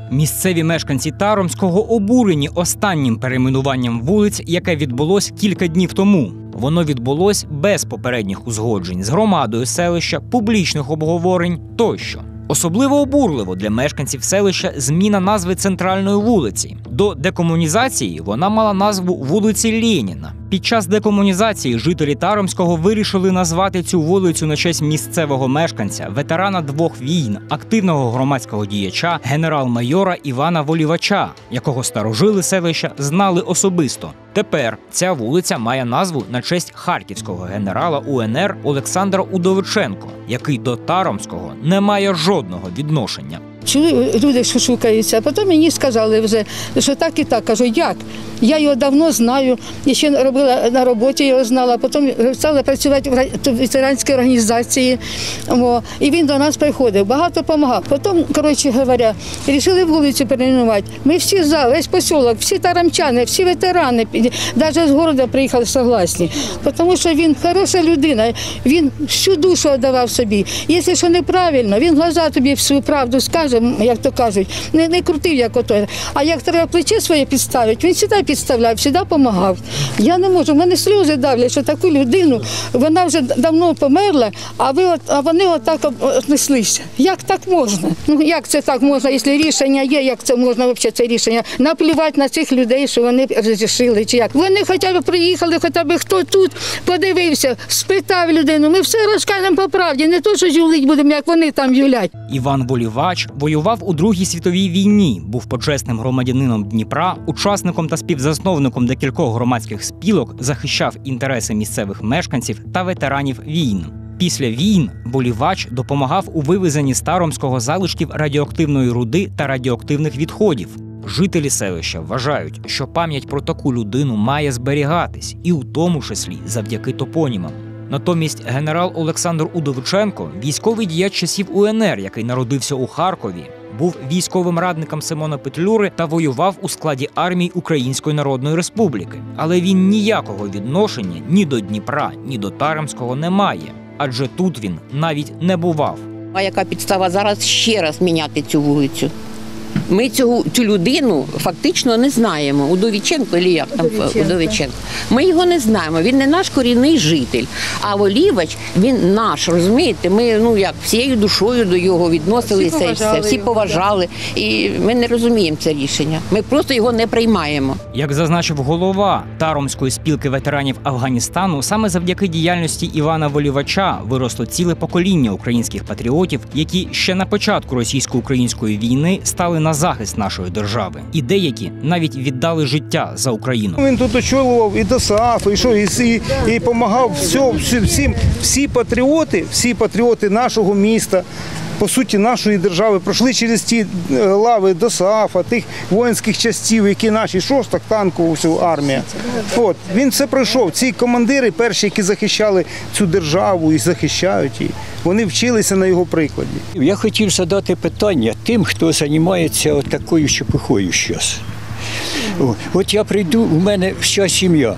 Місцеві мешканці Таромського обурені останнім перейменуванням вулиць, яке відбулось кілька днів тому. Воно відбулось без попередніх узгоджень з громадою селища, публічних обговорень тощо. Особливо обурливо для мешканців селища зміна назви центральної вулиці. До декомунізації вона мала назву вулиці Леніна. Під час декомунізації жителі Таромського вирішили назвати цю вулицю на честь місцевого мешканця, ветерана 2 війн, активного громадського діяча, генерал-майора Івана Волівача, якого старожили селища знали особисто. Тепер ця вулиця має назву на честь харківського генерала УНР Олександра Удовиченка, який до Таромського не має жодного відношення. Чули, люди шукаються, а потім мені сказали вже, що так і так. Кажу, як? Я його давно знаю, я ще робила на роботі, його знала, потім стала працювати в ветеранській організації, і він до нас приходив, багато допомагав. Потім, коротше говоря, вирішили вулицю перейменувати. Ми всі за, весь поселок, всі тарамчани, всі ветерани, навіть з міста приїхали согласні, тому що він хороша людина, він всю душу віддавав собі. Якщо що неправильно, він в глаза тобі всю правду скаже, як то кажуть, не крутив, як ото. А як треба плече своє підставити, він завжди підставляв, завжди допомагав. Я не можу, в мене сльози давлять, що таку людину, вона вже давно померла, а вони отак віднеслися. Як так можна? Ну, як це так можна, якщо рішення є, як це можна взагалі це рішення? Наплювати на цих людей, що вони розрішили, чи як? Вони хоча б приїхали, хоча б хто тут подивився, спитав людину, ми все розкажемо по правді, не то, що юлить будемо, як вони там юлять. Іван Волівач воював у Другій світовій війні, був почесним громадянином Дніпра, учасником та співзасновником декількох громадських спілок, захищав інтереси місцевих мешканців та ветеранів війн. Після війн Волівач допомагав у вивезенні з Таромського залишків радіоактивної руди та радіоактивних відходів. Жителі селища вважають, що пам'ять про таку людину має зберігатись, і у тому числі завдяки топонімам. Натомість генерал Олександр Удовиченко – військовий діяч часів УНР, який народився у Харкові, був військовим радником Симона Петлюри та воював у складі армії Української Народної Республіки. Але він ніякого відношення ні до Дніпра, ні до Таромського не має, адже тут він навіть не бував. А яка підстава зараз ще раз міняти цю вулицю? Ми цю людину фактично не знаємо. Удовиченко, чи як там Удовиченко. Ми його не знаємо, він не наш корінний житель. А Волівач, він наш, розумієте? Ми, всією душою до його відносилися, всі поважали. І ми не розуміємо це рішення. Ми просто його не приймаємо. Як зазначив голова Таромської спілки ветеранів Афганістану, саме завдяки діяльності Івана Волівача виросло ціле покоління українських патріотів, які ще на початку російсько-української війни стали на захист нашої держави. І деякі навіть віддали життя за Україну. Він тут очолював і ДОСААФ, і допомагав всім. Всі патріоти нашого міста, по суті, нашої держави, пройшли через ті лави ДОСААФа, тих воїнських частів, які наші, шосток танкову всю армія. Він все пройшов. Ці командири перші, які захищали цю державу і захищають її, вони вчилися на його прикладі. Я хотів задати питання тим, хто займається такою чепухою зараз. От я прийду, у мене вся сім'я,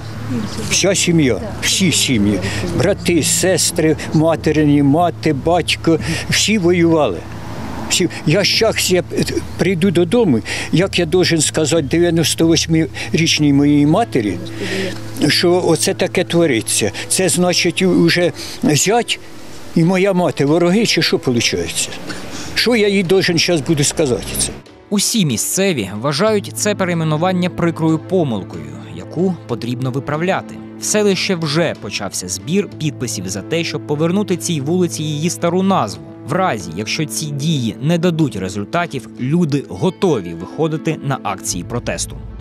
всі сім'ї, брати, сестри, материні, мати, батько, всі воювали. Я зараз прийду додому, як я должен сказати 98-річній моїй матері, що оце таке твориться. Це значить вже зять і моя мати вороги, чи що виходить? Що я їй должен зараз буду сказати це? Усі місцеві вважають це перейменування прикрою помилкою, яку потрібно виправляти. В селищі вже почався збір підписів за те, щоб повернути цій вулиці її стару назву. В разі, якщо ці дії не дадуть результатів, люди готові виходити на акції протесту.